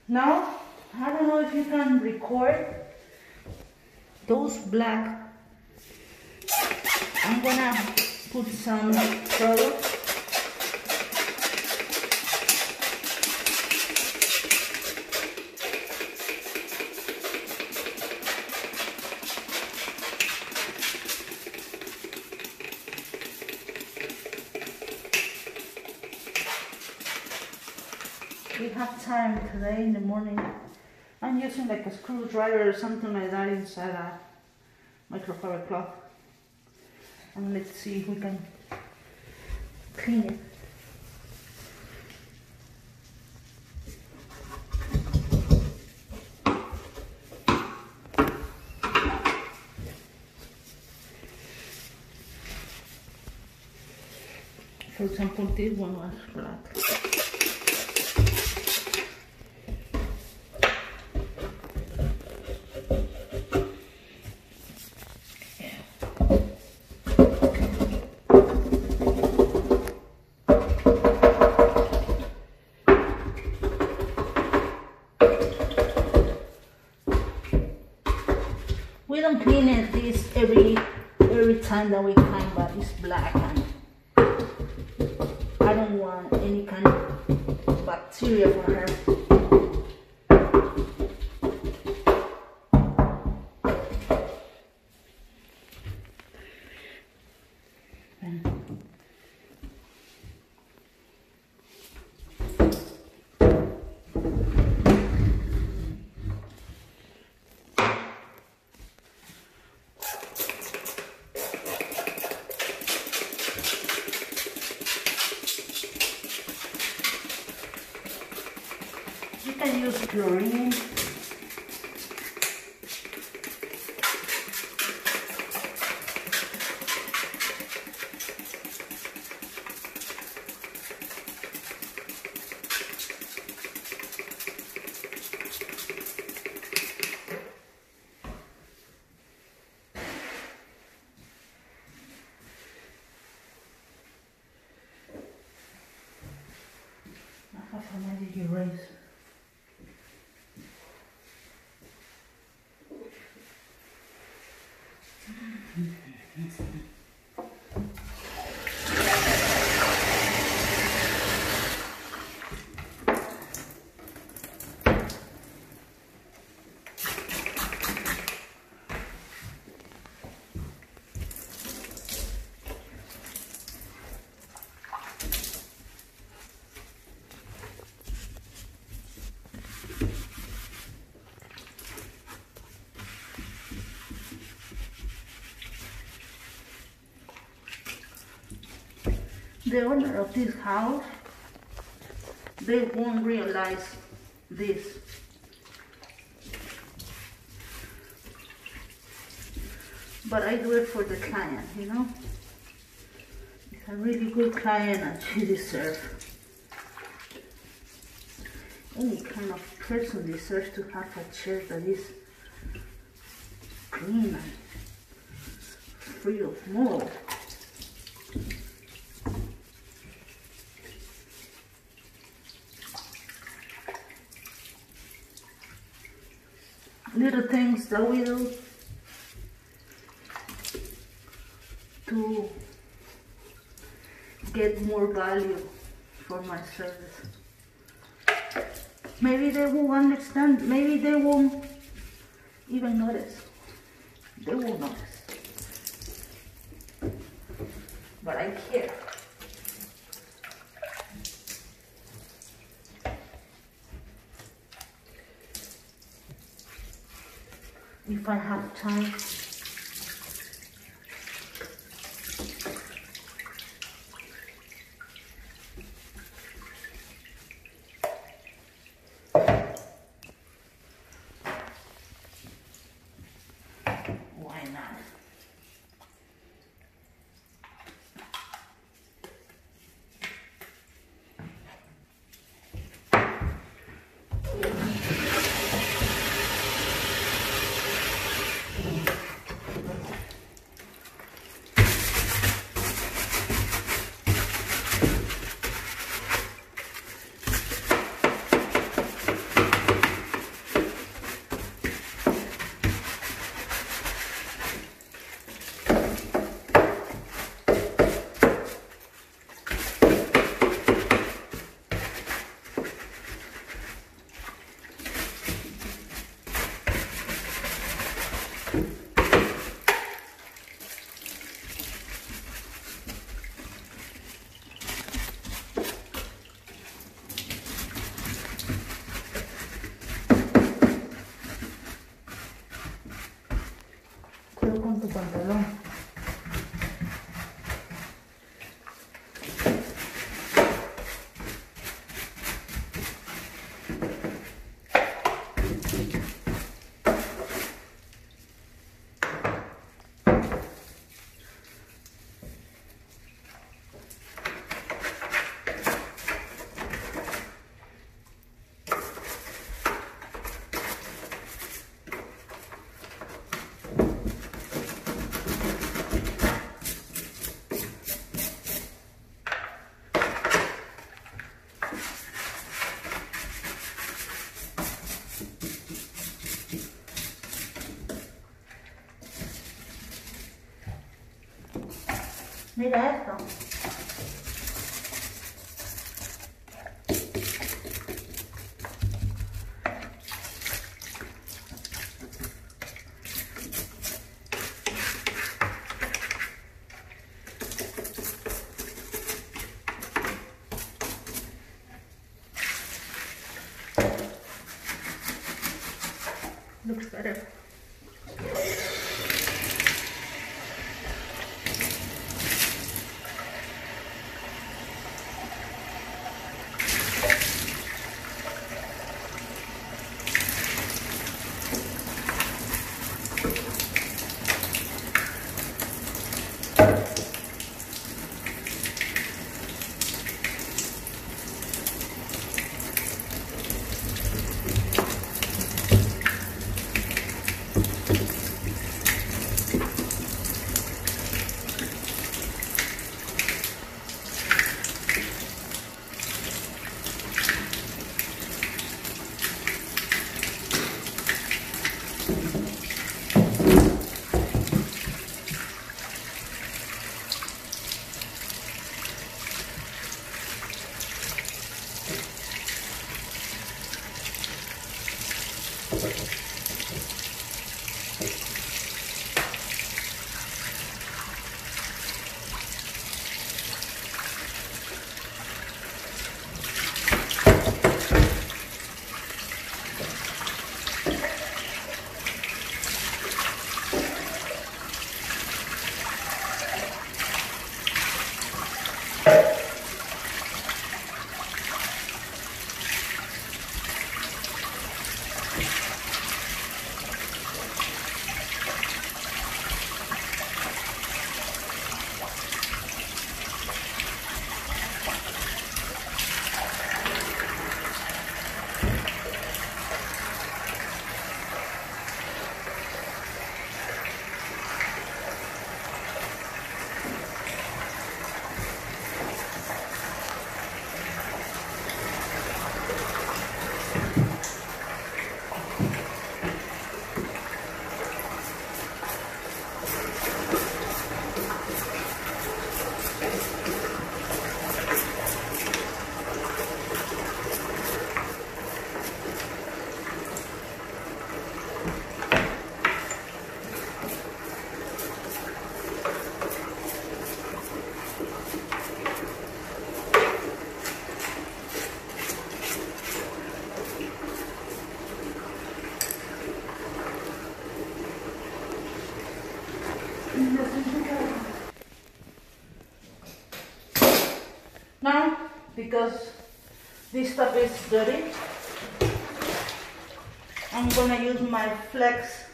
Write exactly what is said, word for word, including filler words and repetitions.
Now, I don't know if you can record those black. I'm gonna put some product. We have time today in the morning. I'm using like a screwdriver or something like that inside a microfiber cloth. And let's see if we can clean it. For example, this one was black. We don't clean it this every every time that we clean, but it's black and I don't want any kind of bacteria for her. You can use chlorine. I have a magic eraser. The owner of this house, they won't realize this. But I do it for the client, you know? It's a really good client and she deserves. Any kind of person deserves to have a chair that is clean and free of mold. Little things that we do to get more value for my service. Maybe they won't understand, maybe they won't even notice. They won't notice. But I care. If I have time. Why not? Mira esto. Looks better. Now, because this stuff is dirty, I'm gonna use my Flex